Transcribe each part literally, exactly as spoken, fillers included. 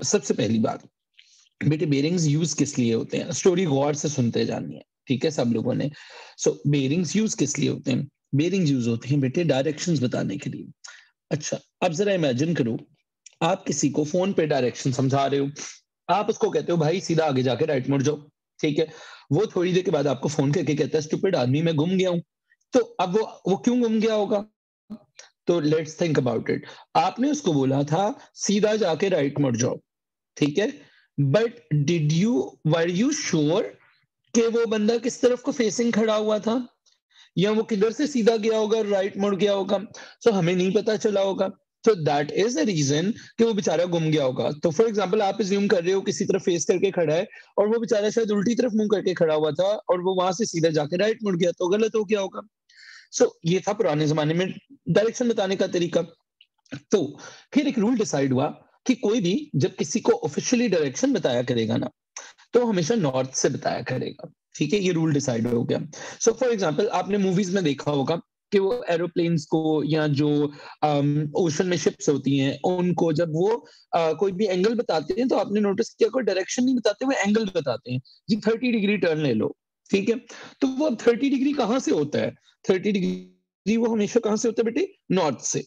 सबसे पहली बात बेटे, बेरिंग्स यूज किस लिए होते हैं? स्टोरी गौर से सुनते जानी है, ठीक है सब लोगों ने। सो so, बेरिंग्स यूज किस लिए होते हैं? बेरिंग्स यूज होते हैं बेटे डायरेक्शंस बताने के लिए। अच्छा, अब जरा इमेजिन करो, आप किसी को फोन पे डायरेक्शन समझा रहे हो, आप उसको कहते हो भाई सीधा आगे जाके राइट मुड़ जाओ, ठीक है। वो थोड़ी देर के बाद आपको फोन करके कहता है स्टूपिड आदमी मैं गुम गया हूं। तो अब वो वो क्यों गुम गया होगा? तो लेट्स थिंक अबाउट इट। आपने उसको बोला था सीधा जाके राइट मुड़ जाओ, ठीक है, but did you were you sure कि वो बंदा किस तरफ को फेसिंग खड़ा हुआ था, या वो किधर से सीधा गया होगा, राइट मुड़ गया होगा? सो so, हमें नहीं पता चला होगा। तो दैट इज द रीजन कि वो बेचारा गुम गया होगा। तो फॉर एग्जाम्पल आप ज्यूम कर रहे हो किसी तरफ फेस करके खड़ा है और वो बेचारा शायद उल्टी तरफ मुंह करके खड़ा हुआ था और वो वहां से सीधा जाके राइट मुड़ गया, तो गलत हो गया होगा। सो so, ये था पुराने जमाने में डायरेक्शन बताने का तरीका। तो फिर एक रूल डिसाइड हुआ कि कोई भी जब किसी को ऑफिशियली डायरेक्शन बताया करेगा ना, तो हमेशा नॉर्थ से बताया करेगा, ठीक है। ये रूल डिसाइड हो गया। सो फॉर एग्जांपल आपने मूवीज में देखा होगा कि वो एरोप्लेन्स को या जो ओशन में शिप्स होती हैं उनको जब वो आ, कोई भी एंगल बताते हैं तो आपने नोटिस किया कोई डायरेक्शन नहीं बताते, वो एंगल बताते हैं। जी थर्टी डिग्री टर्न ले लो, ठीक है। तो वो अब थर्टी डिग्री कहाँ से होता है? थर्टी डिग्री वो हमेशा कहाँ से होता है बेटे? नॉर्थ से।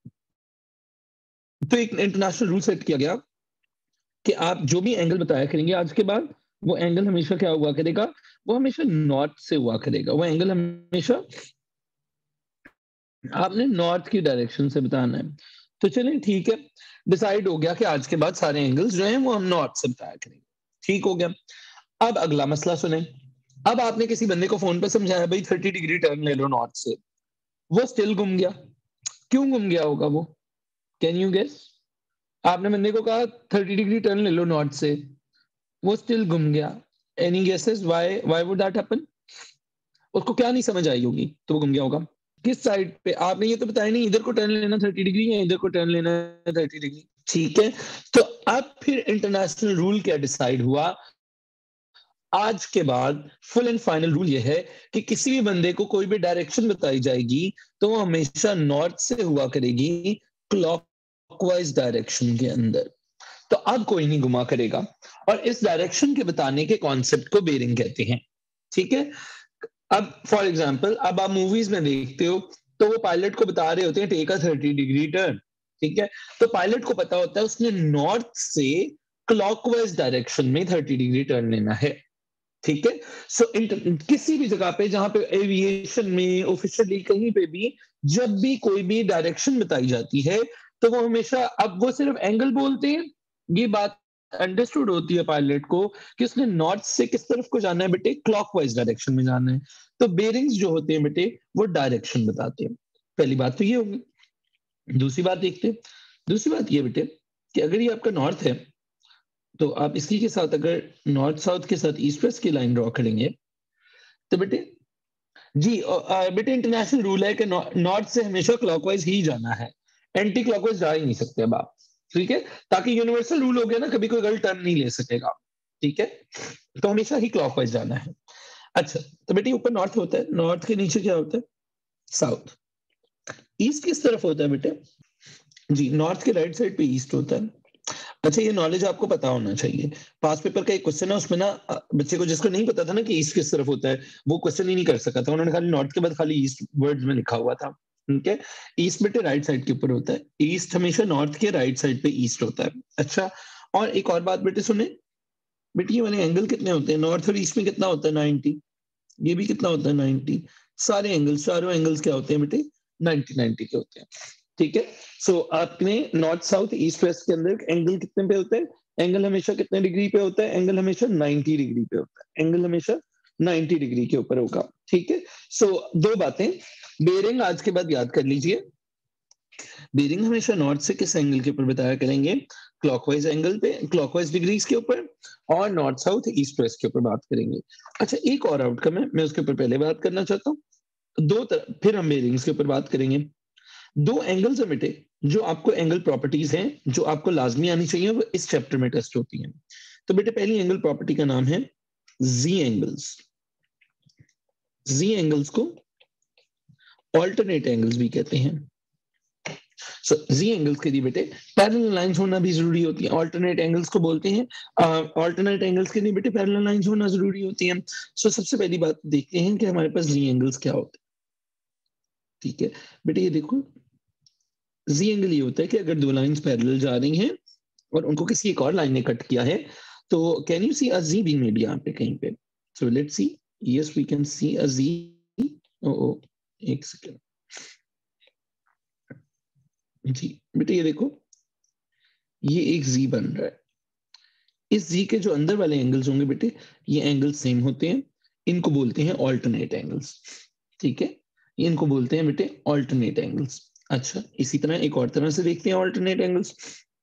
तो एक इंटरनेशनल रूल सेट किया गया कि आप जो भी एंगल बताया करेंगे आज के बाद, वो एंगल हमेशा क्या हुआ करेगा? वो हमेशा नॉर्थ से हुआ करेगा। वो एंगल हमेशा आपने नॉर्थ की डायरेक्शन से बताना है। तो चलें ठीक है, डिसाइड हो गया कि आज के बाद सारे एंगल्स जो हैं वो हम नॉर्थ से बताया करेंगे, ठीक हो गया। अब अगला मसला सुने। अब आपने किसी बंदे को फोन पे समझाया भाई थर्टी डिग्री टर्न ले लो नॉर्थ से, वो स्टिल गुम गया। क्यों गुम गया होगा वो? Can you guess? आपने बंदे को कहा थर्टी डिग्री टर्न ले लो नॉर्थ से, वो स्टिल गुम गया। Any guesses why why would that happen? उसको क्या नहीं समझ आई होगी तो वो गुम गया होगा? किस साइड पे? आपने ये तो बताया नहीं इधर को टर्न लेना थर्टी डिग्री या इधर को टर्न लेना है थर्टी डिग्री, ठीक है। तो अब फिर इंटरनेशनल रूल क्या डिसाइड हुआ? आज के बाद फुल एंड फाइनल रूल ये है कि किसी भी बंदे को कोई भी डायरेक्शन बताई जाएगी तो वो हमेशा नॉर्थ से हुआ करेगी, क्लॉकवाइज डायरेक्शन के अंदर। तो अब कोई नहीं घुमा करेगा। और इस डायरेक्शन के बताने के कॉन्सेप्ट को बेरिंग कहते हैं, ठीक है। अब फॉर एग्जाम्पल अब आप मूवीज में देखते हो तो वो पायलट को बता रहे होते हैं take a thirty degree turn, ठीक है। तो पायलट को पता होता है उसने नॉर्थ से क्लॉकवाइज डायरेक्शन में थर्टी डिग्री टर्न लेना है, ठीक है। सो so, किसी भी जगह पे जहां पे एविएशन में ऑफिशियली कहीं पे भी जब भी कोई भी डायरेक्शन बताई जाती है तो वो हमेशा, अब वो सिर्फ एंगल बोलते हैं, ये बात अंडरस्टूड होती है पायलट को कि उसने नॉर्थ से किस तरफ को जाना है बेटे, क्लॉकवाइज डायरेक्शन में जाना है। तो बेरिंग्स जो होते हैं बेटे वो डायरेक्शन बताते हैं। पहली बात तो ये होगी। दूसरी बात देखते हैं। दूसरी बात ये बेटे कि अगर ये आपका नॉर्थ है तो आप इसी के साथ अगर नॉर्थ साउथ के साथ ईस्ट वेस्ट की लाइन ड्रॉ करेंगे तो बेटे जी अ, बेटे इंटरनेशनल रूल है कि नॉर्थ से हमेशा क्लॉकवाइज ही जाना है, एंटी क्लॉकवाइज जा ही नहीं सकते अब आप, ठीक है। ताकि यूनिवर्सल रूल हो गया ना, कभी कोई गलत टर्न नहीं ले सकेगा, ठीक है। तो हमेशा ही क्लॉकवाइज जाना है। अच्छा, तो बेटे ऊपर नॉर्थ होता है, नॉर्थ के नीचे क्या होता है? साउथ। ईस्ट किस तरफ होता है बेटे? जी नॉर्थ के राइट साइड पे ईस्ट होता है। अच्छा, ये नॉलेज आपको पता होना चाहिए। पास पेपर का एक क्वेश्चन है उसमें ना अ, बच्चे को जिसको नहीं पता था ना कि ईस्ट किस तरफ होता है वो क्वेश्चन ही नहीं कर सका था, उन्होंने खाली नॉर्थ के बाद खाली ईस्ट वर्ड्स में लिखा हुआ था, ठीक है। ईस्ट बेटे राइट साइड के ऊपर होता है, ईस्ट हमेशा नॉर्थ के राइट साइड पे ईस्ट होता है। अच्छा, और एक और बात बेटे सुने, बेटे ये वाले एंगल कितने होते हैं? नॉर्थ और ईस्ट में कितना होता है? नाइनटी। ये भी कितना होता है? नाइनटी। सारे एंगल्स, चारों एंगल्स क्या होते हैं बेटे? नाइनटी नाइनटी के होते हैं, ठीक है। सो so, आपने नॉर्थ साउथ ईस्ट वेस्ट के अंदर एंगल कितने पे होते हैं? एंगल हमेशा कितने डिग्री पे होता है? एंगल हमेशा नाइनटी डिग्री पे होता है, एंगल हमेशा नाइनटी डिग्री के ऊपर होगा, ठीक है। सो so, दो बातें बेरिंग आज के बाद याद कर लीजिए। बेरिंग हमेशा नॉर्थ से किस एंगल के ऊपर बताया करेंगे? क्लॉकवाइज एंगल पे, क्लॉकवाइज डिग्रीज के ऊपर, और नॉर्थ साउथ ईस्ट वेस्ट के ऊपर बात करेंगे। अच्छा, एक और आउटकम है, मैं उसके ऊपर पहले बात करना चाहता हूँ। दो तरह फिर हम बेरिंग्स के ऊपर बात करेंगे। दो एंगल्स है बेटे जो आपको एंगल प्रॉपर्टीज हैं जो आपको लाजमी आनी चाहिए, वो इस चैप्टर में टेस्ट होती हैं। तो बेटे पहली एंगल प्रॉपर्टी का नाम है जी एंगल्स। जी एंगल्स को ऑल्टरनेट एंगल्स भी कहते हैं। सो जी एंगल्स के लिए बेटे पैरेलल लाइंस होना भी जरूरी होती है, ऑल्टरनेट एंगल्स को बोलते हैं। ऑल्टरनेट एंगल्स के लिए बेटे पैरेलल लाइंस होना जरूरी होती है। सो so, सबसे पहली बात देखते हैं कि हमारे पास जी एंगल्स क्या होते हैं। ठीक है बेटे, ये देखो जी एंगल ये होता है कि अगर दो लाइंस पैरेलल जा रही हैं और उनको किसी एक और लाइन ने कट किया है, तो can you see a Z being made यहाँ पे कहीं पे? So let's see, yes we can see a Z. Oh oh एक सेकंड जी बेटे, ये देखो ये एक जी बन रहा है। इस जी के जो अंदर वाले एंगल्स होंगे बेटे, ये एंगल्स सेम होते हैं, इनको बोलते हैं ऑल्टरनेट एंगल्स। ठीक है, ये इनको बोलते हैं बेटे ऑल्टरनेट एंगल्स। अच्छा, इसी तरह एक और तरह से देखते हैं ऑल्टरनेट एंगल्स।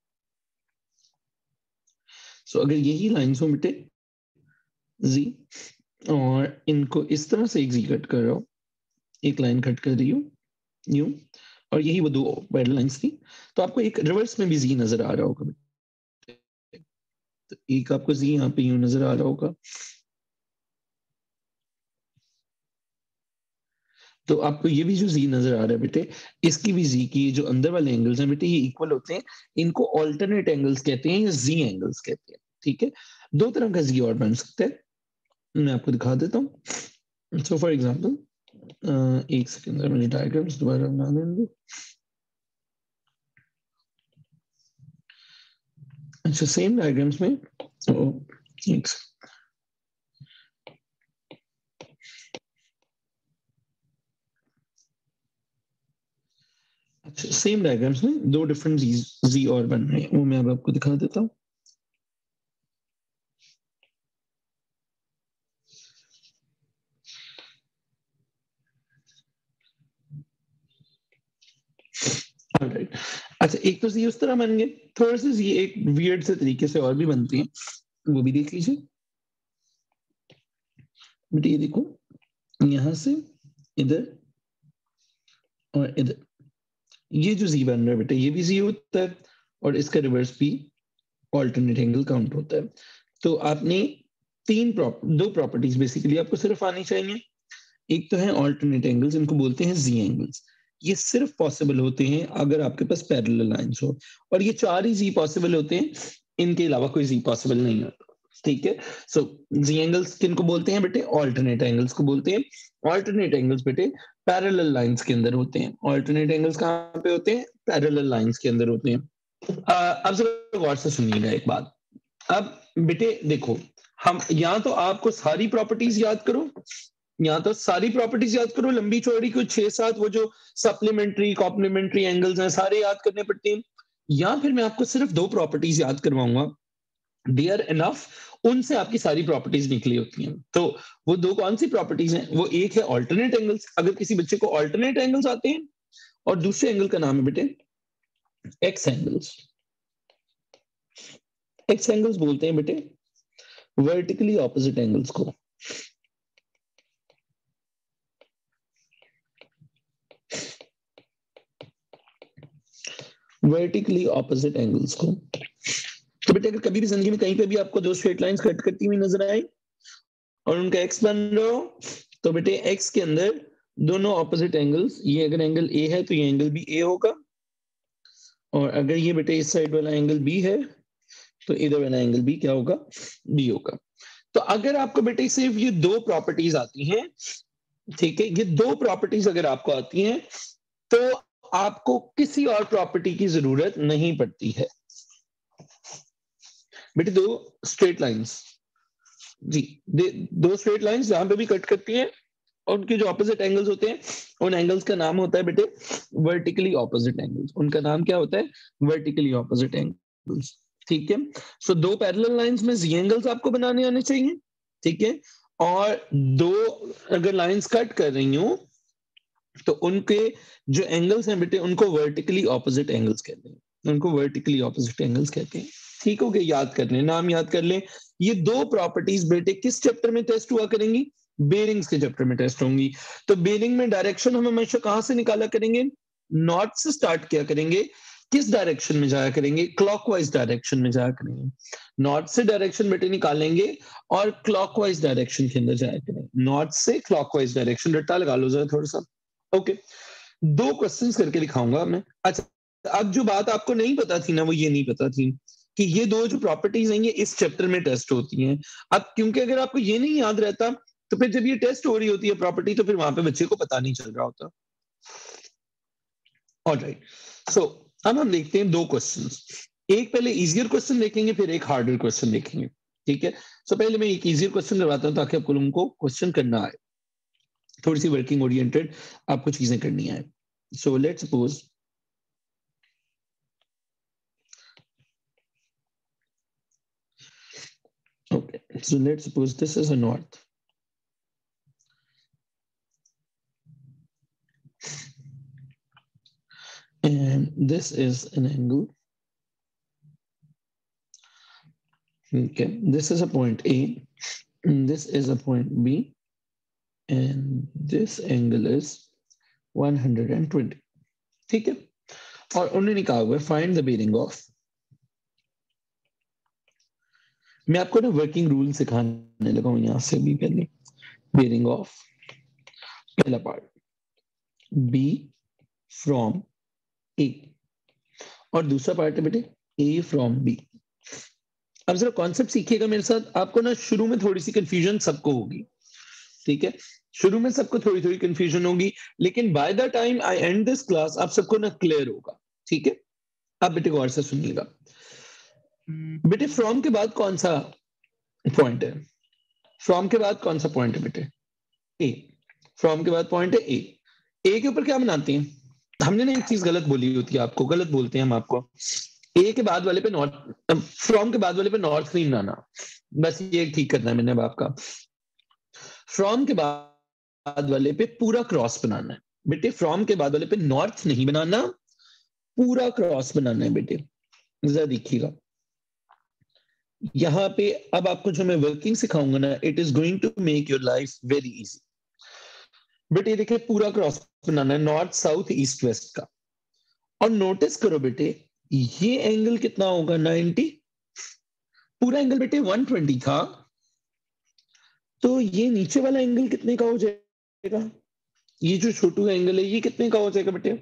सो so, अगर यही लाइन्स हो बेटे जी, और इनको इस तरह से एक जी कट कर रहा हूं, एक लाइन कट कर रही हूं यूं, और यही वो दो पैरेलल लाइंस थी, तो आपको एक रिवर्स में भी जी नजर आ रहा होगा। तो एक आपको जी यहाँ पे यूं नजर आ रहा होगा, तो आपको ये भी जो जी नजर आ रहा है बेटे, इसकी भी जी की जो अंदर वाले एंगल्स हैं बेटे, ये इक्वल होते हैं। इनको ऑल्टरनेट एंगल्स कहते हैं या जी एंगल्स कहते हैं। ठीक है, दो तरह का जी और बन सकता है, मैं आपको दिखा देता हूँ। सो फॉर एग्जाम्पल, एक सेकंड मुझे डायग्राम्स दोबारा बना देंगे। अच्छा, सेम डायग्राम्स में तो एक अच्छा सेम डायग्राम्स में दो डिफरेंट जी जी और बन रहे हैं, वो मैं अब आपको दिखा देता हूँ। Alright. अच्छा, एक तो जी उस तरह बन गए, थोड़े से जी एक वियर्ड से तरीके से और भी बनते हैं, वो भी देख लीजिए। बेटे ये देखो, यहाँ से इधर और इधर, ये जो जी बन रहा है बेटे, ये भी जी होता है, और इसका रिवर्स भी ऑल्टरनेट एंगल काउंट होता है। तो आपने तीन प्रॉप दो प्रॉपर्टीज बेसिकली आपको सिर्फ आनी चाहिए। एक तो है ऑल्टरनेट एंगल्स, इनको बोलते हैं जी एंगल्स। ये सिर्फ पॉसिबल होते हैं अगर आपके पास पैरेलल लाइंस हो, और ये चार ही जी पॉसिबल होते हैं, इनके अलावा कोई जी पॉसिबल नहीं होता। ठीक है, सो जी एंगल्स किनको बोलते हैं बेटे? ऑल्टरनेट एंगल्स को बोलते हैं। ऑल्टरनेट एंगल्स बेटे पैरेलल लाइंस के अंदर होते हैं। ऑल्टरनेट एंगल्स कहाँ पे होते हैं? पैरेलल लाइंस के अंदर होते हैं। अ, अब जरा गौर से सुनिएगा एक बात। अब बेटे देखो, हम या तो आपको सारी प्रॉपर्टीज याद करो, यहाँ तो सारी प्रॉपर्टीज याद करो, लंबी चौड़ी कुछ छह सात वो जो सप्लीमेंट्री कॉम्प्लीमेंट्री एंगल्स हैं सारे याद करने पड़ते हैं, या फिर मैं आपको सिर्फ दो प्रॉपर्टीज याद करवाऊंगा, डियर इनफ, उनसे आपकी सारी प्रॉपर्टीज निकली होती हैं। तो वो दो कौन सी प्रॉपर्टीज हैं? वो एक है ऑल्टरनेट एंगल्स, अगर किसी बच्चे को ऑल्टरनेट एंगल्स आते हैं, और दूसरे एंगल का नाम है बेटे एक्स एंगल्स। एक्स एंगल्स बोलते हैं बेटे वर्टिकली ऑपोजिट एंगल्स को। वर्टिकली ऑपोजिट एंगल्स को। तो बेटे अगर कभी भी जिंदगी में कहीं पे भी आपको दो स्ट्रेट लाइंस कट करती हुई नजर आए और उनका एक्स बन रहा हो, तो बेटे एक्स के अंदर दोनों ऑपोजिट एंगल्स, ये अगर एंगल ए है तो ये एंगल भी ए होगा, और अगर ये बेटे इस साइड वाला एंगल बी है तो इधर वाला एंगल भी क्या होगा? बी होगा। तो अगर आपको बेटे सिर्फ ये दो प्रॉपर्टीज आती हैं, ठीक है, ये दो प्रॉपर्टीज अगर आपको आती हैं, तो आपको किसी और प्रॉपर्टी की जरूरत नहीं पड़ती है। बेटे दो स्ट्रेट लाइंस जी, दो स्ट्रेट लाइंस जहां पे भी कट करती हैं, और उनके जो ऑपोजिट एंगल्स होते हैं, उन एंगल्स का नाम होता है बेटे वर्टिकली ऑपोजिट एंगल्स। उनका नाम क्या होता है? Vertically opposite angles. ठीक है, सो दो पैरेलल लाइंस में जी एंगल्स आपको बनाने आने चाहिए। ठीक है, और दो अगर लाइंस कट कर रही हूं, तो उनके जो एंगल्स हैं बेटे, उनको वर्टिकली ऑपोजिट एंगल्स कहते हैं। उनको वर्टिकली ऑपोजिट एंगल्स कहते हैं। ठीक हो गया, याद कर लें, नाम याद कर लें। ये दो प्रॉपर्टीज बेटे किस चैप्टर में टेस्ट हुआ करेंगी? बेरिंग्स के चैप्टर में टेस्ट होंगी। तो बेरिंग में डायरेक्शन हम हमेशा कहां से निकाला करेंगे? नॉर्थ से स्टार्ट किया करेंगे। किस डायरेक्शन में जाया करेंगे? क्लॉकवाइज डायरेक्शन में जाया करेंगे। नॉर्थ से डायरेक्शन बेटे निकालेंगे और क्लॉकवाइज डायरेक्शन के अंदर जाया करेंगे। नॉर्थ से क्लॉकवाइज डायरेक्शन, रट्टा लगा लो जरा थोड़ा सा। ओके, दो क्वेश्चंस करके दिखाऊंगा मैं। अच्छा, अब जो बात आपको नहीं पता थी ना, वो ये नहीं पता थी कि ये दो जो प्रॉपर्टीज हैं ये इस चैप्टर में टेस्ट होती हैं। अब क्योंकि अगर आपको ये नहीं याद रहता, तो फिर जब ये टेस्ट हो रही होती है प्रॉपर्टी, तो फिर वहां पे बच्चे को पता नहीं चल रहा होता। ऑलराइट, सो अब हम देखते हैं दो क्वेश्चंस। एक पहले इजियर क्वेश्चन देखेंगे, फिर एक हार्डर क्वेश्चन देखेंगे, ठीक है। सो पहले मैं एक इजियर क्वेश्चन करवाता हूँ ताकि आपको लोगों को क्वेश्चन करना आए, थोड़ी सी वर्किंग ओरिएंटेड आपको चीजें करनी आए। So let's suppose okay, so let's suppose this is a north and this is an angle. Okay, this is a point A and this is a point B and this angle is one hundred twenty. ठीक है, और उन्होंने कहा हुआ है find the bearing of. मैं आपको ना वर्किंग रूल सिखाने लगा हूं यहां से भी पहले। बेरिंग ऑफ पहला पार्ट B फ्रॉम A और दूसरा पार्ट है बेटे A फ्रॉम B। अब जरा कॉन्सेप्ट सीखिएगा मेरे साथ। आपको ना शुरू में थोड़ी सी कंफ्यूजन सबको होगी, ठीक है, शुरू में सबको थोड़ी थोड़ी कंफ्यूजन होगी, लेकिन by the time I end this class आप सबको ना क्लियर होगा, ठीक है। अब बेटे गौर से सुनिएगा। बेटे फ्रॉम के बाद कौन सा पॉइंट है? फ्रॉम के बाद कौन सा पॉइंट है बेटे? ए। फ्रॉम के बाद पॉइंट है ए। ए के ऊपर क्या बनाते हैं? हमने ना एक चीज गलत बोली होती है, आपको गलत बोलते हैं हम आपको। ए के बाद वाले पे नॉर्थ, फ्रॉम के बाद वाले पे नॉर्थ नहीं बनाना, बस ये ठीक करना है मैंने अब आपका। फ्रॉम के बाद वाले पे पूरा क्रॉस बनाना है बेटे। फ्रॉम के बाद वाले पे नॉर्थ नहीं बनाना, पूरा क्रॉस बनाना है बेटे। जरा देखिएगा यहां पे। अब आपको जो मैं वर्किंग सिखाऊंगा ना, it is going to make your life very easy. बेटे देखिए पूरा क्रॉस बनाना है नॉर्थ साउथ ईस्ट वेस्ट का। और नोटिस करो बेटे ये एंगल कितना होगा? नाइंटी। पूरा एंगल बेटे वन ट्वेंटी था, तो ये नीचे वाला एंगल कितने का हो जाएगा? ये जो छोटू एंगल है ये कितने का हो जाएगा बेटे?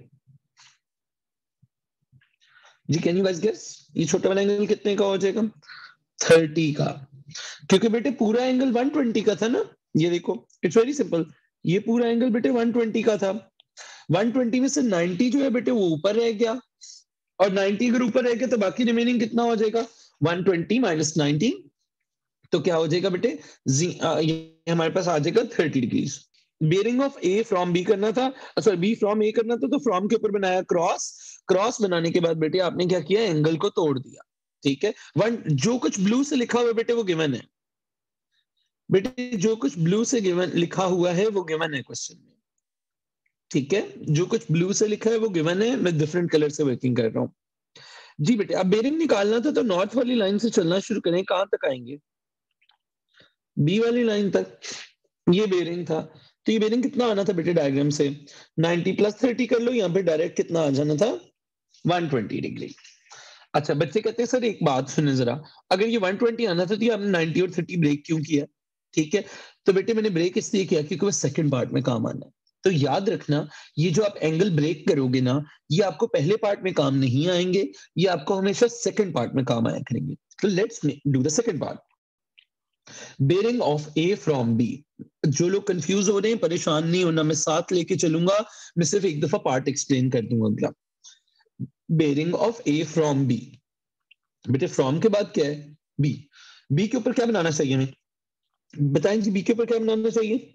जी कैन यू गाइस गेस, ये छोटा वाला एंगल कितने का हो जाएगा? थर्टी का। क्योंकि बेटे पूरा एंगल वन ट्वेंटी का था ना। ये देखो इट्स वेरी सिंपल, ये पूरा एंगल बेटे वन ट्वेंटी का था। वन ट्वेंटी में से नाइंटी जो है बेटे वो ऊपर रह गया, और नाइंटी अगर ऊपर रह गया तो बाकी रिमेनिंग कितना हो जाएगा? वन ट्वेंटी माइनस नाइंटी, तो क्या हो जाएगा बेटे? ये हमारे पास आ जाएगा thirty degrees. Bearing of A from B करना था, सॉरी बी फ्रॉम ए करना था, तो फ्रॉम के ऊपर बनाया क्रॉस। क्रॉस बनाने के बाद बेटे आपने क्या किया? एंगल को तोड़ दिया, ठीक है। वन जो कुछ ब्लू से लिखा हुआ है बेटे वो गिवन है। बेटे जो कुछ ब्लू से गिवन लिखा हुआ है वो गिवन है क्वेश्चन में, ठीक है। जो कुछ ब्लू से लिखा है वो गिवन है, मैं डिफरेंट कलर से वर्किंग कर रहा हूँ। जी बेटे अब बेरिंग निकालना था तो नॉर्थ वाली लाइन से चलना शुरू करें। कहां तक आएंगे? बी वाली लाइन तक। ये बेरिंग था, तो ये बेरिंग कितना आना था बेटे डायग्राम से? नाइंटी प्लस थर्टी कर लो, यहाँ पे डायरेक्ट कितना आ जाना था? One twenty degree. अच्छा बच्चे कहते हैं सर एक बात सुने जरा, अगर ये वन ट्वेंटी आना था तो ये आपने नाइंटी और थर्टी ब्रेक क्यों किया? ठीक है, तो बेटे मैंने ब्रेक इसलिए किया क्योंकि वो सेकंड पार्ट में काम आना है। तो याद रखना ये जो आप एंगल ब्रेक करोगे ना, ये आपको पहले पार्ट में काम नहीं आएंगे, ये आपको हमेशा सेकंड पार्ट में काम आया करेंगे। तो let's do the second part, bearing of A from B. जो लोग कंफ्यूज हो रहे हैं परेशान नहीं होना, मैं साथ लेके चलूंगा, मैं सिर्फ एक दफा पार्ट एक्सप्लेन कर दूंगा अगला। Bearing of A from B, बेटे फ्रॉम के बाद क्या है? बी। बी के ऊपर क्या बनाना चाहिए हमें? बताएं जी, बी के ऊपर क्या बनाना चाहिए?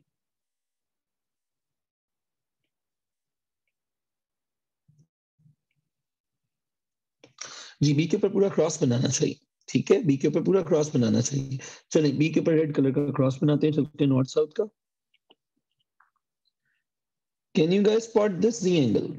जी बी के ऊपर पूरा क्रॉस बनाना चाहिए, ठीक है। बी के ऊपर पूरा क्रॉस बनाना चाहिए। चलिए बी के ऊपर रेड कलर का क्रॉस बनाते हैं, चलते हैं नॉर्थ साउथ का। Can you guys spot this Z angle?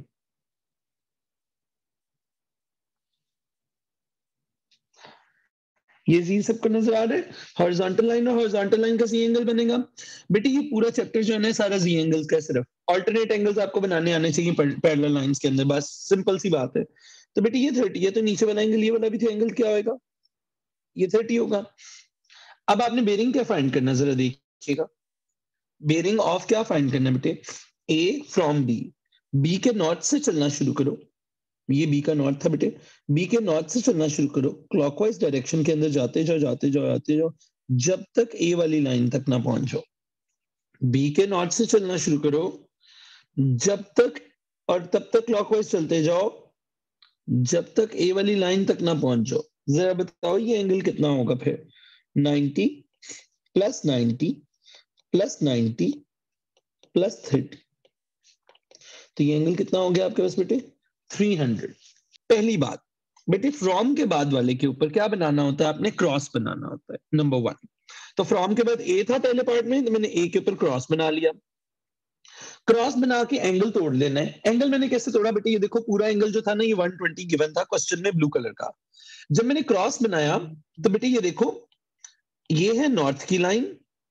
ये जी सबको नजर आ रहा है? हॉरिजॉन्टल लाइन और हॉरिजॉन्टल लाइन का सी एंगल बनेगा। बेटे ये पूरा चैप्टर जो है ना सारा जी एंगल्स का, सिर्फ ऑल्टरनेट एंगल्स आपको बनाने आने चाहिए पैरेलल लाइंस के अंदर, बस सिंपल सी बात है। तो बेटे ये थर्टी है, तो नीचे वाला एंगल ये वाला भी एंगल क्या होगा? ये थर्टी होगा। अब आपने बेरिंग क्या फाइंड करना जरा देखिएगा। बेरिंग ऑफ क्या फाइंड करना बेटे? A from B. बी के नॉर्थ से चलना शुरू करो, ये बी का नॉर्थ था बेटे, बी के नॉर्थ से चलना शुरू करो, क्लॉकवाइज डायरेक्शन के अंदर जाते जाओ जाते जाओ जाते जाओ जब तक ए वाली लाइन तक ना पहुंचो। बी के नॉर्थ से चलना शुरू करो जब तक, और तब तक क्लॉकवाइज चलते जाओ जब तक ए वाली लाइन तक ना पहुंच जाओ। जरा बताओ ये एंगल कितना होगा फिर? Ninety plus ninety plus ninety plus thirty, तो ये एंगल कितना हो गया आपके पास बेटे? Three hundred. पहली बात बेटे, फ्रॉम के बाद वाले के ऊपर क्या बनाना होता है? आपने क्रॉस बनाना होता है, नंबर वन। तो फ्रॉम के बाद ए था पहले पार्ट में, तो मैंने ए के ऊपर क्रॉस बना लिया। क्रॉस बना के एंगल तोड़ लेना है। एंगल मैंने कैसे तोड़ा बेटे? ये देखो पूरा एंगल जो था ना, ये वन ट्वेंटी गिवन था क्वेश्चन में ब्लू कलर का। जब मैंने क्रॉस बनाया तो बेटे ये देखो, ये है नॉर्थ की लाइन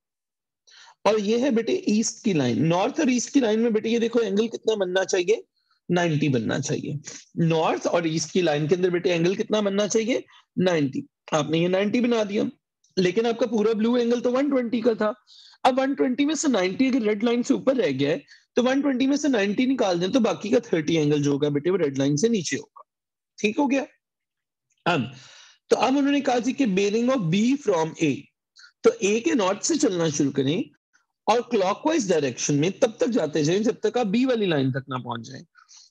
और ये है बेटे ईस्ट की लाइन। नॉर्थ और ईस्ट की लाइन में बेटे ये देखो एंगल कितना बनना चाहिए? नाइंटी बनना चाहिए। नॉर्थ और ईस्ट की लाइन के अंदर बेटे एंगल कितना बनना चाहिए? नाइंटी। आपने ये नाइंटी बना दिया, लेकिन आपका पूरा ब्लू एंगल तो वन ट्वेंटी का था। अब वन ट्वेंटी में से नाइंटी अगर रेड लाइन से ऊपर रह गया है, तो वन ट्वेंटी में से नाइंटी निकाल दें तो बाकी का थर्टी एंगल जो होगा बेटे वो रेड लाइन से नीचे होगा। ठीक हो गया? अब तो अब उन्होंने कहा जी कि bearing of B from A, तो ए के नॉर्थ से चलना शुरू करें और क्लॉकवाइज डायरेक्शन में तब तक जाते जाएं जब तक आप बी वाली लाइन तक ना पहुंच जाएं।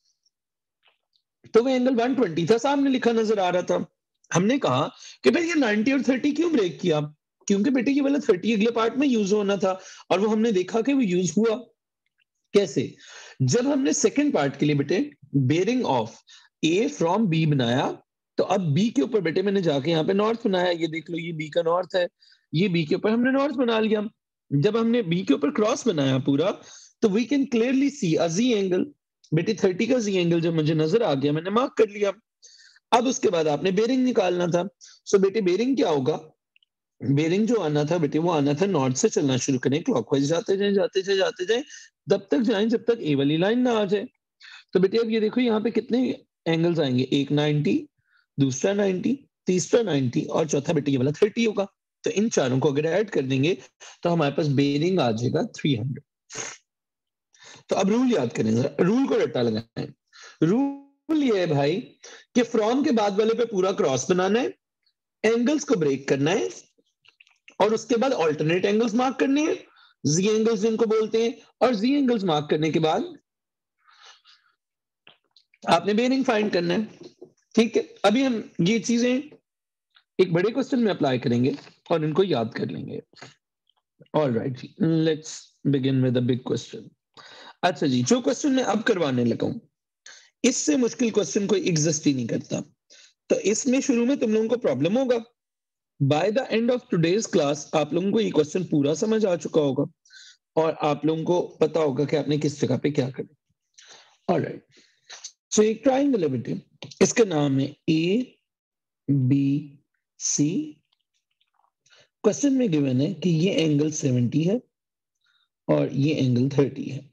तो वो एंगल वन ट्वेंटी था, सामने लिखा नजर आ रहा था। हमने कहा कि भाई ये नाइंटी और थर्टी क्यों ब्रेक किया? क्योंकि बेटे ये वाला थर्टी अगले पार्ट में यूज होना था, और वो हमने देखा कि वो यूज हुआ। कैसे? जब हमने सेकंड पार्ट के लिए बेटे bearing of A from B बनाया, तो अब बी के ऊपर बेटे मैंने जाके यहाँ पे नॉर्थ बनाया। ये देख लो, ये बी का नॉर्थ है, ये बी के ऊपर हमने नॉर्थ बना लिया। जब हमने बी के ऊपर क्रॉस बनाया पूरा, तो we can clearly see a Z angle. बेटे थर्टी का जी एंगल जब मुझे नजर आ गया, मैंने मार्क कर लिया। अब उसके बाद आपने बेरिंग निकालना था। सो बेटे बेरिंग क्या होगा? बेरिंग जो आना था बेटे, वो आना था नॉर्थ से चलना शुरू करें, क्लॉकवाइज जाते जाएं जाते जाएं जाते जाएं तब तक जाएं जब तक ए वाली लाइन ना आ जाए। तो बेटे अब ये देखो यहाँ पे कितने एंगल्स आएंगे? एक नाइंटी, दूसरा नाइंटी, तीसरा नाइंटी और चौथा बेटे ये वाला थर्टी होगा। तो इन चारों को अगर ऐड कर देंगे तो हमारे पास बेरिंग आ जाएगा थ्री हंड्रेड। तो अब रूल याद करें, रूल को रट्टा लगाएं। रूल ये है भाई कि फ्रॉम के बाद वाले पे पूरा क्रॉस बनाना है, एंगल्स को ब्रेक करना है और उसके बाद ऑल्टरनेट एंगल्स मार्क करने हैं, जी एंगल्स जिनको बोलते हैं। और जी एंगल्स मार्क करने के बाद आपने बेरिंग फाइंड करना है। ठीक है, अभी हम ये चीजें एक बड़े क्वेश्चन में अप्लाई करेंगे और इनको याद कर लेंगे। ऑलराइट जी, let's begin with the big question. अच्छा जी, जो क्वेश्चन मैं अब करवाने लगा हूं, इससे मुश्किल क्वेश्चन कोई एग्जिस्ट ही नहीं करता। तो इसमें शुरू में तुम लोगों को प्रॉब्लम होगा। By the end of today's class आप लोगों को ये क्वेश्चन पूरा समझ आ चुका होगा और आप लोगों को पता होगा कि आपने किस जगह पे क्या करना। ऑलराइट, सो एक ट्राइंगल है बेटे, इसका नाम है ए बी सी। क्वेश्चन में गिवन है कि ये एंगल सेवेंटी है और ये एंगल थर्टी है।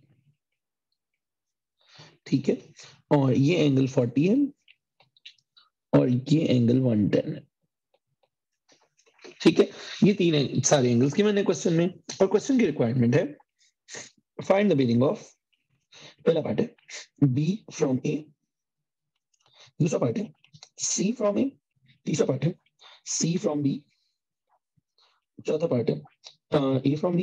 ठीक है, और ये एंगल फोर्टी है और ये एंगल वन टेन है। ठीक है, ये तीन सारे एंगल्स की मैंने क्वेश्चन में, और क्वेश्चन की रिक्वायरमेंट है फाइंड द बेरिंग ऑफ, पहला पार्ट है बी फ्रॉम ए, दूसरा पार्ट है सी फ्रॉम ए, तीसरा पार्ट है सी फ्रॉम बी, चौथा पार्ट है ए फ्रॉम बी,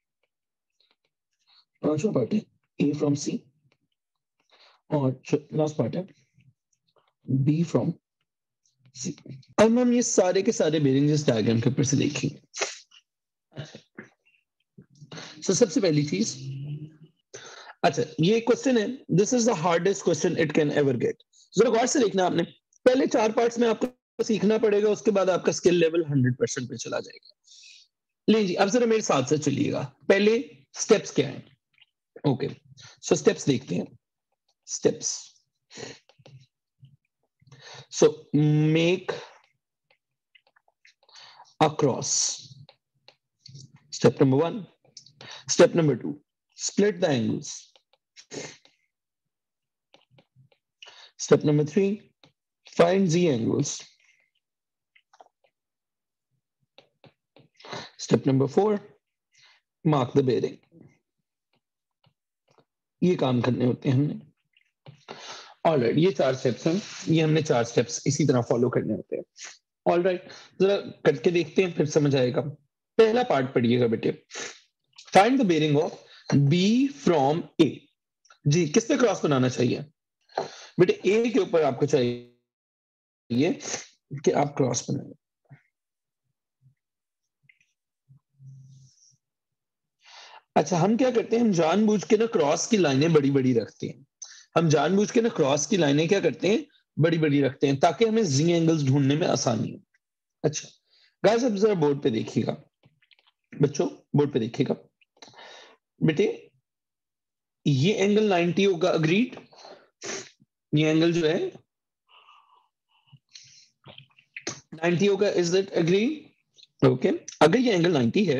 पांचवा पार्ट है ए फ्रॉम सी और लास्ट पार्ट है बी फ्रॉम सी। अब हम ये सारे के सारे बेरिंग इस डायग्राम के ऊपर से देखेंगे। so, सबसे पहली चीज, अच्छा ये क्वेश्चन है, this is the hardest question it can ever get. जरा गौर से देखना, आपने पहले चार पार्ट्स में आपको सीखना पड़ेगा, उसके बाद आपका स्किल लेवल हंड्रेड परसेंट पे चला जाएगा। ले जी, अब जरा मेरे साथ से चलिएगा। पहले स्टेप्स क्या है? ओके, सो स्टेप्स देखते हैं। Steps, so make a cross. Step number one. Step number two, split the angles. Step number three, find z angles. Step number four, mark the bearing. ये काम करने होते हैं हमने। ऑलराइट, ये चार स्टेप्स हैं, ये हमने चार स्टेप्स इसी तरह फॉलो करने होते हैं। ऑलराइट, जरा करके देखते हैं, फिर समझ आएगा। पहला पार्ट पढ़िएगा बेटे, find the bearing of B from A. जी, किस पे क्रॉस बनाना चाहिए बेटे? ए के ऊपर आपको चाहिए कि आप क्रॉस बनाएं। अच्छा, हम क्या करते हैं, हम जानबूझ के ना क्रॉस की लाइनें बड़ी बड़ी रखते हैं। हम जानबूझ के ना क्रॉस की लाइनें क्या करते हैं, बड़ी बड़ी रखते हैं, ताकि हमें जी एंगल्स ढूंढने में आसानी हो। अच्छा गाइस, अब जरा बोर्ड पे देखिएगा, बच्चों बोर्ड पे देखिएगा बेटे, ये एंगल नाइंटी होगा, अग्रीड? ये एंगल जो है नाइंटी होगा, इज इट अग्रीड? ओके, अगर ये एंगल नाइंटी है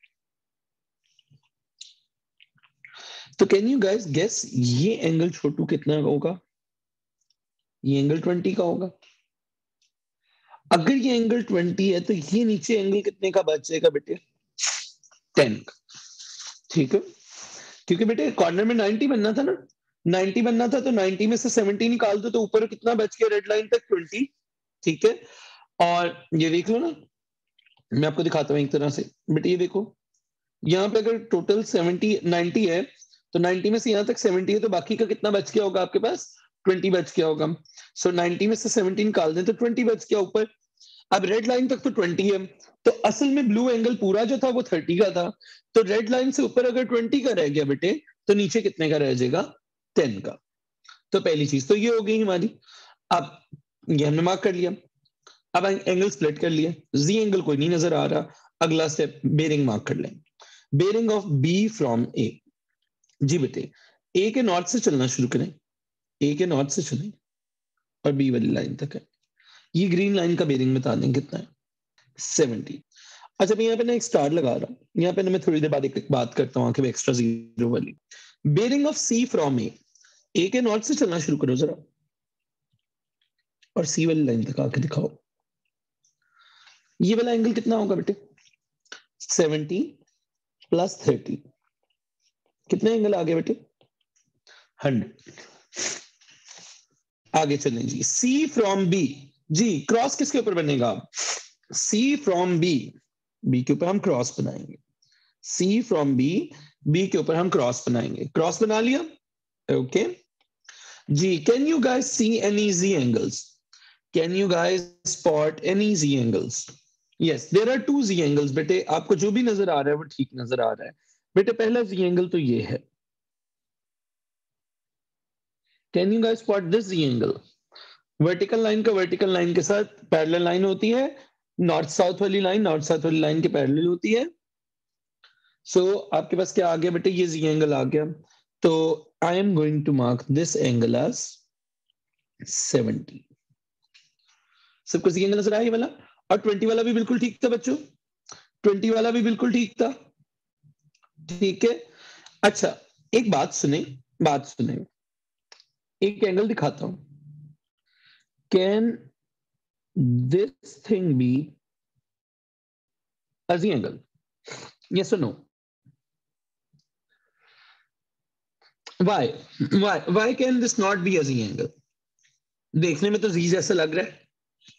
तो कैन यू गाइस गेस ये एंगल छोटू कितना होगा? ये एंगल ट्वेंटी का होगा। अगर ये एंगल ट्वेंटी है तो ये नीचे एंगल कितने का बचेगा बेटे? टेन का। ठीक है, क्योंकि बेटे कॉर्नर में नाइंटी बनना था ना, नाइंटी बनना था, तो नाइंटी में से सेवेंटी निकाल दो तो ऊपर कितना बच गया रेड लाइन तक? ट्वेंटी। ठीक है, और ये देख लो ना, मैं आपको दिखाता हूं एक तरह से बेटे, ये देखो, यहाँ पे अगर टोटल सेवेंटी नाइंटी है तो नाइंटी में से यहाँ तक सेवेंटी है, तो बाकी का कितना बच गया होगा आपके पास? ट्वेंटी बच गया होगा। सो नाइंटी में से सेवेंटी निकाल दें तो ट्वेंटी बच गया ऊपर। अब रेड लाइन तक तो ट्वेंटी है, तो असल में ब्लू एंगल पूरा जो था वो थर्टी का था, तो रेड लाइन से ऊपर अगर ट्वेंटी का रह गया बेटे, तो नीचे कितने का रह जाएगा? टेन का। तो पहली चीज तो ये हो गई हमारी। अब ये हमने मार्क कर लिया, अब एंगल स्प्लिट कर लिया, जी एंगल कोई नहीं नजर आ रहा। अगला स्टेप बेरिंग मार्क कर लें, bearing of B from A. जी बेटे, ए के नॉर्थ से चलना शुरू करें, ए के नॉर्थ से चलें और बी वाली लाइन तक है। ये ग्रीन लाइन का बेरिंग बता दें कितना है? सेवेंटी। अच्छा, मैं यहाँ पे ना एक स्टार लगा रहा हूँ, यहाँ पे ना मैं थोड़ी देर बाद एक बात करता हूँ आके एक्स्ट्रा जीरो वाली। Bearing of C from A, A के नॉर्थ से चलना शुरू करो जरा और सी वाली लाइन तक आके दिखाओ। ये वाला एंगल कितना होगा बेटे? सेवेंटी प्लस थर्टी, कितने एंगल आ गए बेटे? हंड्रेड। आगे चलें जी, सी फ्रॉम बी। जी, क्रॉस किसके ऊपर बनेगा? सी फ्रॉम बी, बी के ऊपर हम क्रॉस बनाएंगे। सी फ्रॉम बी, बी के ऊपर हम क्रॉस बनाएंगे। क्रॉस बना लिया, ओके जी। Can you guys see any Z angles? Can you guys spot any Z angles? Yes, there are two Z angles बेटे, आपको जो भी नजर आ रहा है वो ठीक नजर आ रहा है बेटे। पहला जी एंगल तो ये है, can you guys spot this Z angle? Vertical line का वर्टिकल लाइन के साथ पैरेलल लाइन होती है, नॉर्थ साउथ वाली लाइन नॉर्थ साउथ वाली लाइन के पैरेलल होती है। सो so, आपके पास क्या आ गया बेटे? ये जी एंगल आ गया। तो I am going to mark this angle as seventy. सबको जी एंगल नजर आया ये वाला? और ट्वेंटी वाला भी बिल्कुल ठीक था बच्चों, ट्वेंटी वाला भी बिल्कुल ठीक था। ठीक है, अच्छा एक बात सुने, बात सुने, एक एंगल दिखाता हूं। Can this thing be a Z angle? Yes or no? Why? Why? Why can this not be a Z angle? देखने में तो Z जैसा लग रहा है।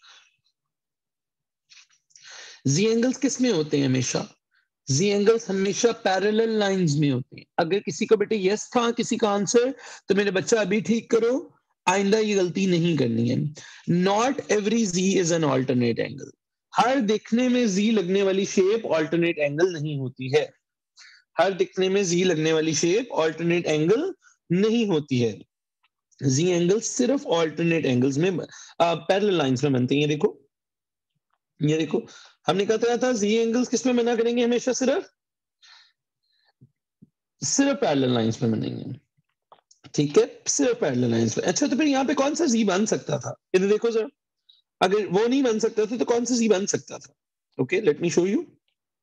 Z एंगल्स किस में होते हैं हमेशा? Z एंगल्स हमेशा पैरेलल लाइंस में होते हैं। अगर किसी को बेटे यस था किसी का आंसर, तो मेरे बच्चा अभी ठीक करो, आइंदा ये गलती नहीं करनी है। Not every Z is an alternate angle. हर दिखने में Z लगने वाली शेप ऑल्टरनेट एंगल नहीं होती है। हर दिखने में जी लगने वाली शेप ऑल्टरनेट एंगल नहीं होती है। जी एंगल सिर्फ ऑल्टरनेट एंगल्स में, पैरेलल लाइंस में बनते हैं। ये देखो, ये देखो, हमने कहा था जी एंगल्स किस में बना करेंगे? हमेशा सिर्फ सिर्फ पैरेलल लाइंस में बनेंगे। ठीक है, सिर्फ पैरेलल लाइंस में। अच्छा, तो फिर यहाँ पे कौन सा जी बन सकता था? इधर देखो सर, अगर वो नहीं बन सकता था तो कौन सा जी बन सकता था? Okay, let me show you.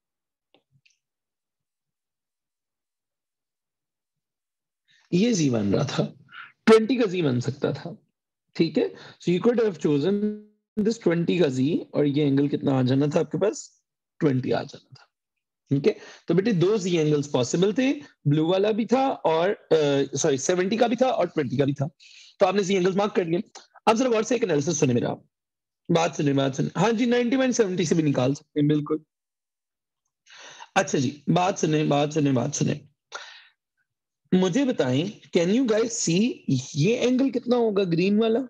ये जी बन रहा था, ट्वेंटी का जी बन सकता था। ठीक है, so you could have chosen this twenty का जी, और ये एंगल कितना आ जाना था आपके पास? ट्वेंटी आ जाना था। ठीक है, तो बेटे दो जी एंगल्स पॉसिबल थे, ब्लू वाला भी था और सॉरी सेवेंटी का भी था और ट्वेंटी का भी था। तो आपने सी एंगल्स मार्क कर लिए। अब जरा गौर से एक एनालिसिस सुने मेरा, बात सुने बात सुने हाँ जी, नाइंटी वन सेवेंटी से भी निकाल सकते हैं बिल्कुल। अच्छा जी, बात सुने बात सुने बात सुने मुझे बताएं, कैन यू गाइस सी ये एंगल कितना होगा ग्रीन वाला?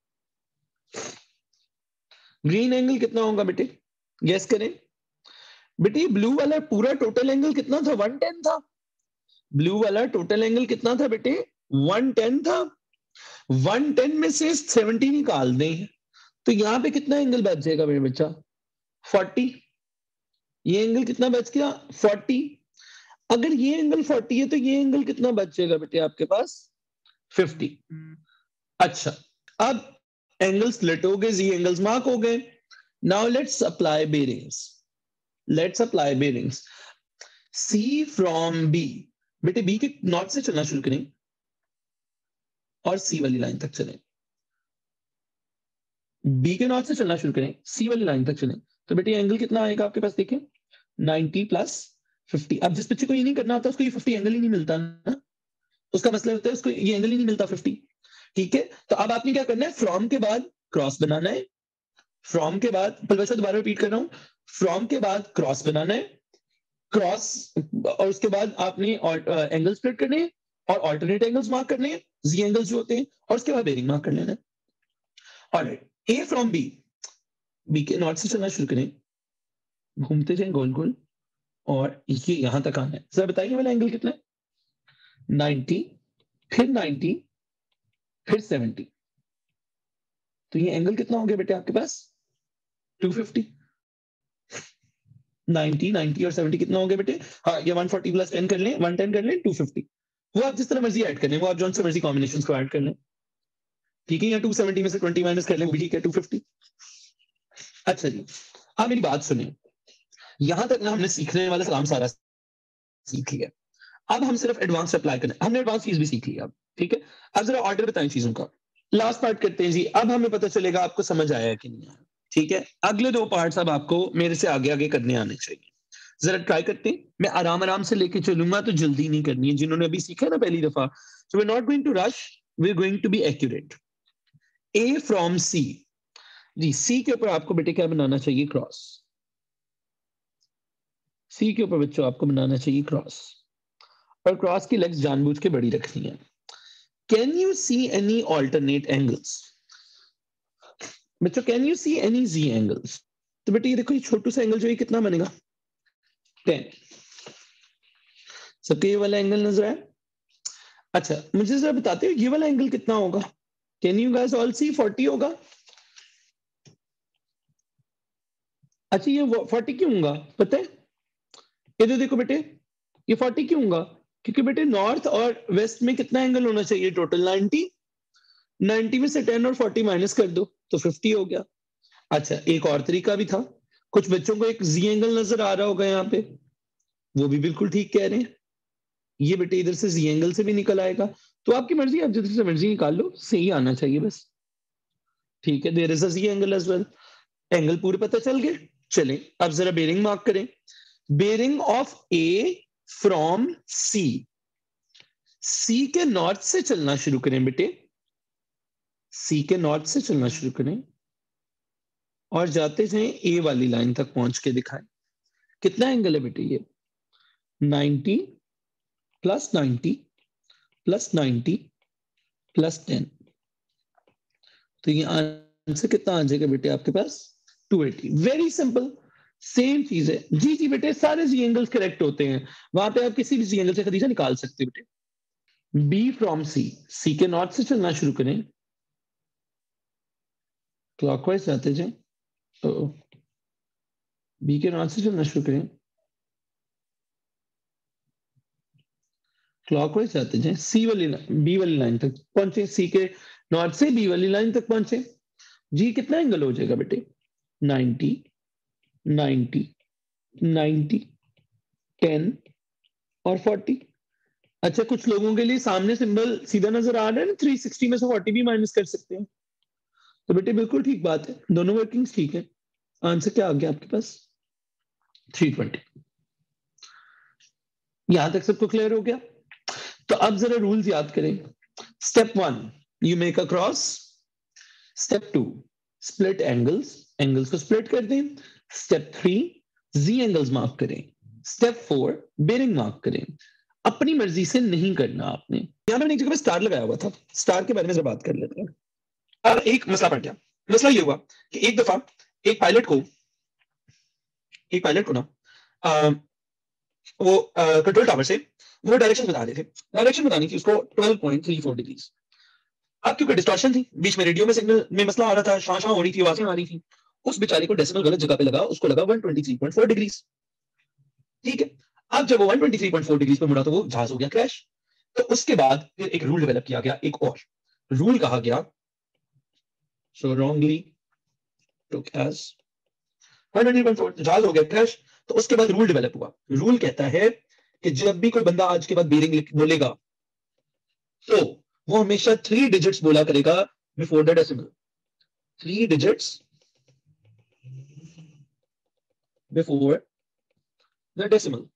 ग्रीन एंगल कितना होगा बेटे, गेस करें। बेटे ब्लू वाला पूरा टोटल एंगल कितना था? वन टेन था। ब्लू वाला टोटल एंगल कितना था बेटे? वन टेन था। वन टेन में से सेवेंटी निकाल दें तो यहां पे कितना एंगल बच जाएगा मेरे बच्चा? फोर्टी। ये एंगल कितना बच गया? फोर्टी। अगर ये एंगल फोर्टी है तो ये एंगल कितना बच जाएगा बेटे आपके पास? फिफ्टी। अच्छा, अब एंगल स्प्लिट हो गए, जी एंगल्स मार्क हो गए। Now let's apply bearings. Let's apply bearings. C from B, बेटे बी के नॉर्थ से चलना शुरू करें और सी वाली लाइन तक चलें। बी के नॉर्थ से चलना शुरू करें, सी वाली लाइन तक चलें, तो बेटे एंगल कितना आएगा आपके पास? देखिए नाइंटी प्लस फिफ्टी। अब जिस बच्चे को ये नहीं करना आता उसको ये फिफ्टी एंगल ही नहीं मिलता ना, उसका मतलब होता है उसको ये एंगल ही नहीं मिलता फिफ्टी। ठीक है, तो अब आपने क्या करना है, फ्रॉम के बाद क्रॉस बनाना है। फ्रॉम के बाद, बच्चा दोबारा रिपीट कर रहा हूं, फ्रॉम के बाद क्रॉस बनाना है, क्रॉस, और उसके बाद आपने एंगल स्प्लिट करने हैं और ऑल्टरनेट एंगल्स मार्क करने हैं, जी एंगल्स जो होते हैं, और उसके बाद बेरिंग मार्क कर लेना है। Alright, A from B, B के नॉर्थ से चलना शुरू करें, घूमते जाएं गोल गोल, और ये यहां तक आना है। सर बताइए वाला एंगल कितना है? नाइंटी, फिर नाइंटी, फिर सेवेंटी, तो ये एंगल कितना हो गया बेटे आपके पास? Two fifty. नाइंटी, नाइंटी और सेवेंटी कितना हो गया बेटे? हाँ, ये वन फोर्टी प्लस टेन कर लें, वन टेन कर लें, टू फिफ्टी। वो आप जिस तरह मर्जी ऐड कर लें, वो आप जौन से मर्जी कॉम्बिनेशन को ऐड कर लें। ठीक है, या टू सेवेंटी में से ट्वेंटी माइनस कर लें, भी ठीक है, टू फिफ्टी। अच्छा जी, आप मेरी बात सुनिए, यहां तक ना हमने सीखने वाला सलाम सारा सीख लिया। अब हम सिर्फ एडवांस अप्लाई करें, हमने एडवांस चीज भी सीख ली अब। ठीक है, अब जरा ऑर्डर बताएं चीजों का। लास्ट पार्ट करते हैं जी, अब हमें पता चलेगा आपको समझ आया है कि नहीं आया। ठीक है, अगले दो पार्ट्स अब आपको मेरे से आगे आगे करने आने चाहिए। जरा ट्राई करते हैं, मैं आराम आराम से लेके चलूंगा, तो जल्दी नहीं करनी है। जिन्होंने अभी सीखा है ना पहली दफा, so we not going to rush, we are going to be accurate. A from C, जी सी के ऊपर आपको बेटे क्या बनाना चाहिए? क्रॉस। सी के ऊपर बच्चों आपको बनाना चाहिए क्रॉस, और क्रॉस की लेग्स जानबूझ के बड़ी रखनी है। Can you see any alternate angles? बच्चों can you see any Z angles? तो बेटे ये देखो, ये छोटू सा एंगल जो है कितना बनेगा? टेन। सबके ये वाला एंगल नजर आया? अच्छा, मुझे जरा बताते हो ये वाला एंगल कितना होगा? Can you guys all see? Forty होगा। अच्छा, ये फोर्टी क्यों होगा पता है? इधर देखो बेटे, ये फोर्टी क्यों होगा? क्योंकि बेटे नॉर्थ और वेस्ट में कितना एंगल होना चाहिए टोटल? नाइंटी। नाइंटी में से टेन और फोर्टी माइनस कर दो तो फिफ्टी हो गया। अच्छा, एक और तरीका भी था, कुछ बच्चों को एक जी एंगल नजर आ रहा होगा यहाँ पे, वो भी बिल्कुल ठीक कह रहे हैं। ये बेटे इधर से जी एंगल से भी निकल आएगा, तो आपकी मर्जी, आप जिधर से मर्जी निकाल लो, सही आना चाहिए बस। ठीक है, there is a Z angle as well. Angle पूरे पता चल गए। चलें, अब जरा बेरिंग मार्क करें। Bearing of A from C, C के नॉर्थ से चलना शुरू करें बेटे, सी के नॉर्थ से चलना शुरू करें और जाते जाएं ए वाली लाइन तक पहुंच के दिखाएं। कितना एंगल है बेटे ये? Ninety plus ninety plus ninety plus ten, तो ये आंसर कितना आ जाएगा बेटे आपके पास? Two eighty. Very simple, same चीज है। जी जी बेटे, सारे जी एंगल्स करेक्ट होते हैं, वहां पे आप किसी भी जी एंगल से खदीजा निकाल सकते हो बेटे। बी फ्रॉम सी, सी के नॉर्थ से चलना शुरू करें, क्लॉकवाइज जाते जाएं, तो बी के नॉर्थ से चलना शुरू करें, क्लॉकवाइज जाते जाएं, सी वाली बी वाली लाइन तक पहुंचे, सी के नॉर्थ से बी वाली लाइन तक पहुंचे। जी कितना एंगल हो जाएगा बेटे? नाइंटी, नाइंटी, नाइंटी, टेन और फोर्टी। अच्छा, कुछ लोगों के लिए सामने सिंबल सीधा नजर आ रहा है ना, थ्री सिक्सटी में से फोर्टी भी माइनस कर सकते हैं, तो बेटे बिल्कुल ठीक बात है, दोनों वर्किंग्स ठीक है। आंसर क्या आ गया आपके पास? Three twenty. यहां तक सबको क्लियर हो गया? तो अब जरा रूल्स याद करें। Step one, you make a cross. Step two, split angles, angles को स्प्लिट कर दें। Step three, Z angles mark करें। स्टेप फोर, बेरिंग मार्क करें। अपनी मर्जी से नहीं करना आपने। यहां पर एक जगह पे स्टार लगाया हुआ था, स्टार के बारे में जरा बात कर लेते हैं। अब एक मसला पड़ गया। मसला ये हुआ कि एक दफा एक पायलट को एक पायलट को ना आ, वो कंट्रोल टावर से वो डायरेक्शन बता रहे थे। डायरेक्शन बतानी थी उसको twelve point three four degrees. अब क्योंकि डिस्टॉर्शन थी, बीच में रेडियो में सिग्नल में मसला आ रहा था, शां शां हो रही थी, आवाजें आ रही थी, उस बेचारे को डेसिमल गलत जगह पे लगा, उसको लगा one twenty three point four degrees. ठीक है, अब जब वो one twenty three point four degrees पे मुड़ा तो वो जहाज हो गया क्रैश। तो उसके बाद फिर एक रूल डेवलप किया गया, एक और रूल कहा गया, so wrongly took as one twenty three point four, जहाज हो गया क्रैश। तो उसके बाद रूल डेवलप हुआ। रूल कहता है कि जब भी कोई बंदा आज के बाद बेरिंग बोलेगा तो वो हमेशा थ्री डिजिट्स बोला करेगा before the decimal. Three digits before the decimal.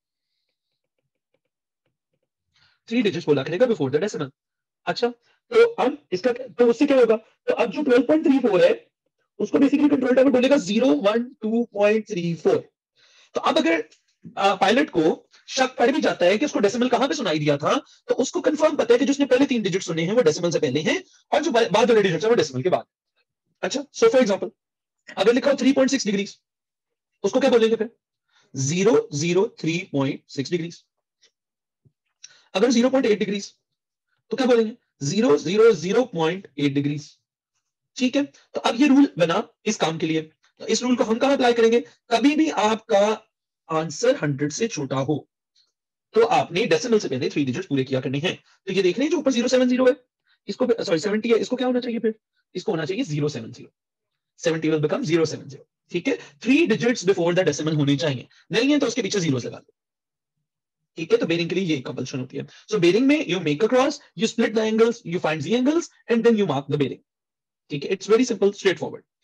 Three digits बोला करेगा बिफोर द डेसिमल। अच्छा, तो अब इसका तो उससे क्या होगा? तो अब जो ट्वेल्व पॉइंट थ्री फोर है उसको बेसिकली कंट्रोल टावर बोलेगा zero one two point three four. तो अब अगर पायलट को शक पड़ भी जाता है कि उसको डेसिमल कहां पे सुनाई दिया था, तो उसको कंफर्म पता है कि जिसने पहले तीन डिजिट सुने हैं वो डेसिमल से पहले हैं और जो बाद वाले डिजिट है वो डेसिमल के बाद। अच्छा, सो फॉर एग्जांपल अगर लिखा हो थ्री पॉइंट सिक्स डिग्री, उसको क्या बोलेंगे फिर? Zero zero three point six degree. अगर जीरो पॉइंट एट डिग्री तो क्या बोलेंगे? Zero zero zero point eight degree. ठीक है, तो अब ये रूल बना इस काम के लिए। तो इस रूल को हम कहां अप्लाई करेंगे? कभी भी आपका आंसर हंड्रेड से छोटा हो तो आपने डेसिमल से पहले थ्री डिजिट पूरे किया करने हैं। तो ये देख रहे हैं जो ऊपर जीरो सेवन जीरो है, इसको सॉरी सेवेंटी है, इसको क्या होना चाहिए? फिर इसको होना चाहिए zero seven zero. Seventy will become zero seven zero. ठीक है, three digits before the decimal होने चाहिए, नहीं है तो उसके पीछे जीरो लगा दो। ठीक है, तो बेरिंग के लिए ये कंपल्शन होती है। सो बेरिंग में you make a cross, you split the angles, you find Z angles and then you mark the bearing. ठीक है, it's very simple, straight forward.